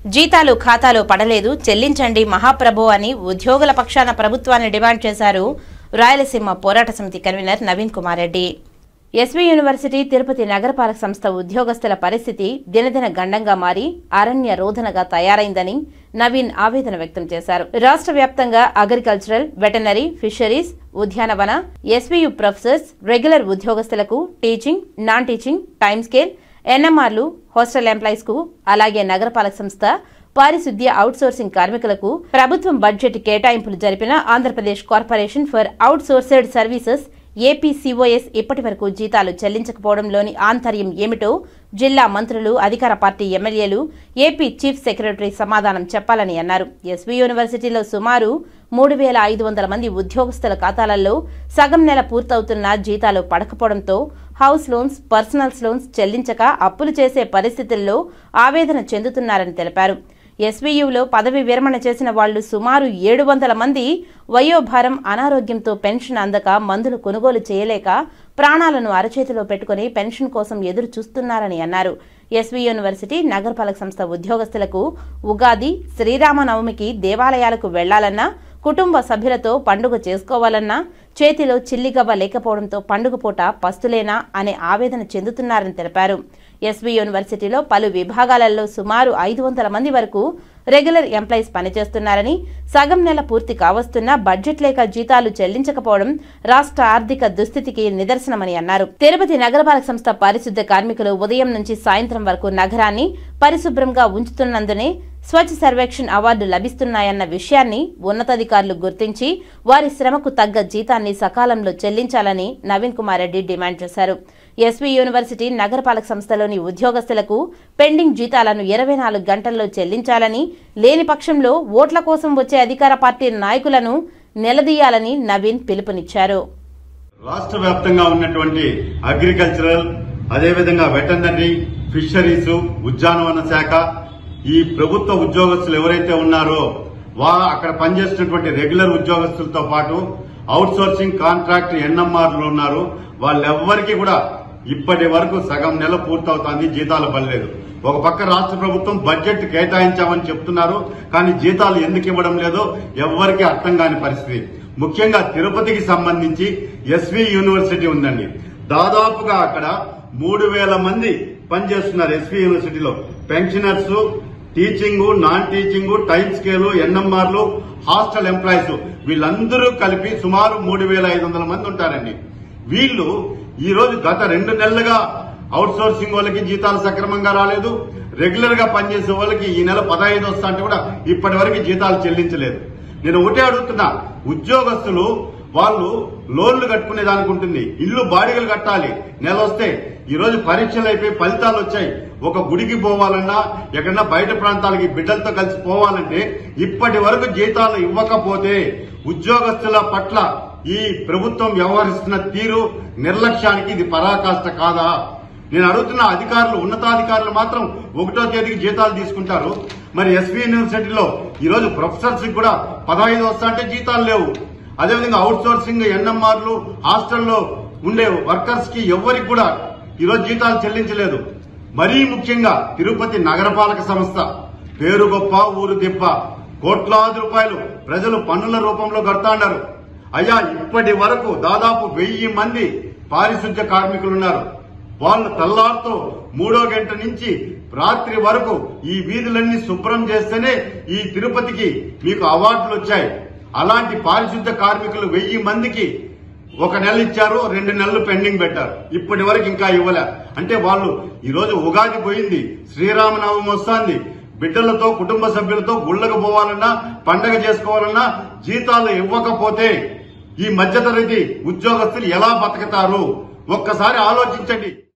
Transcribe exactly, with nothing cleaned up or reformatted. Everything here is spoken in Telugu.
జీతాలు ఖాతాలో పడలేదు, చెల్లించండి మహాప్రభు అని ఉద్యోగుల పక్షాన ప్రభుత్వాన్ని డిమాండ్ చేశారు రాయలసీమ పోరాట సమితి convener Naveen Kumar Reddy. SV university Tirupati నగరపాలక సంస్థ ఉద్యోగస్తుల పరిస్థితి దినదిన గండంగా మారి అరణ్య రోధనగా తయారైందని నవీన్ ఆవేదన వ్యక్తం చేశారు. రాష్ట్ర వ్యాప్తంగా అగ్రికల్చరల్, వెటనరీ, ఫిషరీస్, ఉద్యానవన, ఎస్వీయు ప్రొఫెసర్స్, రెగ్యులర్ ఉద్యోగస్తులకు teaching, non teaching, time scale, ఎన్ఎంఆర్లు, హాస్టల్ ఎంప్లాయీస్ కు, అలాగే నగరపాలక సంస్థ పారిశుద్ధ్య అవుట్సోర్సింగ్ కార్మికులకు ప్రభుత్వం బడ్జెట్ కేటాయింపులు జరిపిన Andhra Pradesh corporation for outsourced services APCOS ఇప్పటి వరకు జీతాలు చెల్లించకపోవడంలోని ఆంతర్యం ఏమిటో జిల్లా మంత్రులు, అధికార పార్టీ ఎమ్మెల్యేలు, ఏపీ చీఫ్ సెక్రటరీ సమాధానం చెప్పాలని అన్నారు. ఎస్వీ యూనివర్సిటీలో సుమారు మూడు వేల ఐదు వందల మంది ఉద్యోగస్తుల ఖాతాలలో సగం నెల పూర్తవుతున్న జీతాలు పడకపోవడంతో హౌస్ లోన్స్, పర్సనల్స్ లోన్స్ చెల్లించక అప్పులు చేసే పరిస్థితుల్లో ఆవేదన చెందుతున్నారని తెలిపారు. ఎస్వీయూలో పదవి విరమణ చేసిన వాళ్లు సుమారు ఏడు వందల మంది వయోభారం, అనారోగ్యంతో పెన్షన్ అందక మందులు కొనుగోలు చేయలేక ప్రాణాలను అరచేతిలో పెట్టుకుని పెన్షన్ కోసం ఎదురు చూస్తున్నారని అన్నారు. ఎస్వీ యూనివర్సిటీ నగరపాలక సంస్థ ఉద్యోగస్తులకు ఉగాది, శ్రీరామనవమికి దేవాలయాలకు వెళ్లాలన్నా, కుటుంబ సభ్యులతో పండుగ చేసుకోవాలన్నా చేతిలో చిల్లిగవ్వ లేకపోవడంతో పండుగ పూట పస్తులేనా అనే ఆవేదన చెందుతున్నారని తెలిపారు. ఎస్వీ యూనివర్సిటీలో పలు విభాగాలలో సుమారు ఐదు వందల మంది వరకు రెగ్యులర్ ఎంప్లాయీస్ పనిచేస్తున్నారని, సగం నెల పూర్తి కావస్తున్నా బడ్జెట్ లేక జీతాలు చెల్లించకపోవడం రాష్ట్ర ఆర్థిక దుస్థితికి నిదర్శనమని అన్నారు. తిరుపతి నగరపాలక సంస్థ పారిశుద్ధ్య కార్మికులు ఉదయం నుంచి సాయంత్రం వరకు నగరాన్ని పరిశుభ్రంగా ఉంచుతున్నందునే స్వచ్ఛ సర్వేక్షణ్ అవార్డు లభిస్తున్నాయన్న విషయాన్ని ఉన్నతాధికారులు గుర్తించి వారి శ్రమకు తగ్గ జీతాన్ని సకాలంలో చెల్లించాలని నవీన్ కుమార్ రెడ్డి డిమాండ్ చేశారు. ఎస్వీ యూనివర్సిటీ నగరపాలక సంస్థలోని ఉద్యోగస్తులకు పెండింగ్ జీతాలను ఇరవై నాలుగు గంటల్లో చెల్లించాలని, లేని పక్షంలో ఓట్ల కోసం వచ్చే అధికార పార్టీ నాయకులను నిలదీయాలని నవీన్ పిలుపునిచ్చారు. రాష్ట్ర వ్యాప్తంగా ఉన్నటువంటి అగ్రికల్చరల్, అదేవిధంగా వెటర్నరీ, ఫిషరీస్, ఉద్యానవన శాఖ, ఈ ప్రభుత్వ ఉద్యోగస్తులు ఎవరైతే ఉన్నారో వా అక్కడ పనిచేస్తున్నటువంటి రెగ్యులర్ ఉద్యోగస్తులతో పాటు అవుట్ సోర్సింగ్ కాంట్రాక్ట్ ఎన్ఎంఆర్లు ఉన్నారు. వాళ్ళెవ్వరికీ కూడా ఇప్పటి వరకు సగం నెల పూర్తవుతోంది, జీతాలు పడలేదు. ఒక పక్క రాష్ట్ర ప్రభుత్వం బడ్జెట్ కేటాయించామని చెప్తున్నారు, కానీ జీతాలు ఎందుకు ఇవ్వడం లేదో ఎవ్వరికీ అర్థం కాని పరిస్థితి. ముఖ్యంగా తిరుపతికి సంబంధించి ఎస్వీ యూనివర్సిటీ ఉందండి. దాదాపుగా అక్కడ మూడు వేల మంది పనిచేస్తున్నారు ఎస్వీ యూనివర్సిటీలో. Pensioners, teaching, non teaching, time scale, ఎన్ఎంఆర్లు, హాస్టల్ ఎంప్లాయీస్ వీళ్ళందరూ కలిపి సుమారు మూడు వేల ఐదు వందల మంది ఉంటారండి. వీళ్లు ఈ రోజు గత రెండు నెలలుగా అవుట్ సోర్సింగ్ వాళ్ళకి జీతాలు సక్రమంగా రాలేదు. రెగ్యులర్ గా పనిచేసే వాళ్ళకి ఈ నెల పదహైదు వస్తా అంటే కూడా ఇప్పటి వరకు జీతాలు చెల్లించలేదు. నేను ఒకటే అడుగుతున్నా, ఉద్యోగస్తులు వాళ్ళు లోన్లు కట్టుకునే దానికి ఉంటుంది, ఇల్లు బాడిగలు కట్టాలి. నెల వస్తే ఈ రోజు పరీక్షలు అయిపోయి ఫలితాలు వచ్చాయి. ఒక గుడికి పోవాలన్నా, ఎక్కడన్నా బయట ప్రాంతాలకి బిడ్డలతో కలిసి పోవాలంటే ఇప్పటి వరకు జీతాలు ఇవ్వకపోతే ఉద్యోగస్తుల పట్ల ఈ ప్రభుత్వం వ్యవహరిస్తున్న తీరు, నిర్లక్ష్యానికి ఇది పరాకాష్ట కాదా? నేను అడుగుతున్న అధికారులు, ఉన్నతాధికారులు మాత్రం ఒకటో తేదీకి జీతాలు తీసుకుంటారు. మరి ఎస్వీ యూనివర్సిటీలో ఈ రోజు ప్రొఫెసర్స్ కూడా పదహైదు వస్తా అంటే జీతాలు లేవు. అదేవిధంగా అవుట్ సోర్సింగ్, ఎన్ఎంఆర్లు, హాస్టల్లో ఉండే వర్కర్స్ కి ఎవరికి కూడా ఈరోజు జీతాలు చెల్లించలేదు. మరీ ముఖ్యంగా తిరుపతి నగరపాలక సంస్థ పేరు గొప్ప, ఊరు దిప్ప, కోట్లాది రూపాయలు ప్రజలు పన్నుల రూపంలో కడతాండారు. అయ్యా, ఇప్పటి వరకు దాదాపు వెయ్యి మంది పారిశుద్ధ్య కార్మికులున్నారు. వాళ్ళు తెల్లారితో మూడో గంట నుంచి రాత్రి వరకు ఈ వీధులన్నీ శుభ్రం చేస్తేనే ఈ తిరుపతికి మీకు అవార్డులు వచ్చాయి. అలాంటి పారిశుద్ధ్య కార్మికులు వెయ్యి మందికి ఒక నెల ఇచ్చారు, రెండు నెలలు పెండింగ్ పెట్టారు. ఇప్పటి వరకు ఇంకా ఇవ్వలే. అంటే వాళ్ళు ఈ రోజు ఉగాది పోయింది, శ్రీరామనవమి వస్తోంది, బిడ్డలతో, కుటుంబ సభ్యులతో గుళ్లకు పోవాలన్నా, పండగ చేసుకోవాలన్నా జీతాలు ఇవ్వకపోతే ఈ మధ్యతరగతి ఉద్యోగస్తులు ఎలా బతుకుతారు? ఒక్కసారి ఆలోచించండి.